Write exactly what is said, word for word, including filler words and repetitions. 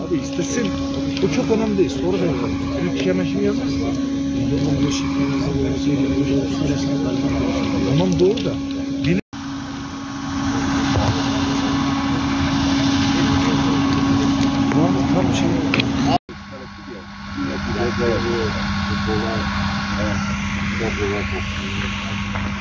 Abi istesin. Bu çok önemli değil. Soru da yapalım. Benim kemeşimi yazarsa. Tamam doğru da. Benim... Tam şey... Futbola... Evet. Futbola...